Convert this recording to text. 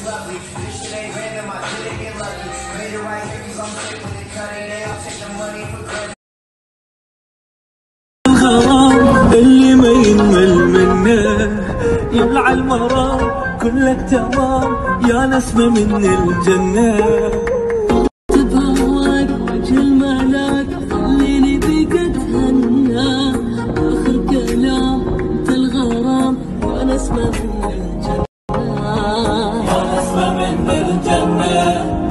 lovely. This shit ain't random, I did it get lucky. Made it right here cause I'm sick with it cutting. They all take the money for credit. الغرام اللي ما ينمل منه يبلع المرام كلك تمام يا نسمة من الجنة. تبهواك وجه الملاك خليني بيك اتهنى اخر كلام انت الغرام يا نسمة من الجنة. يا نسمة من الجنة.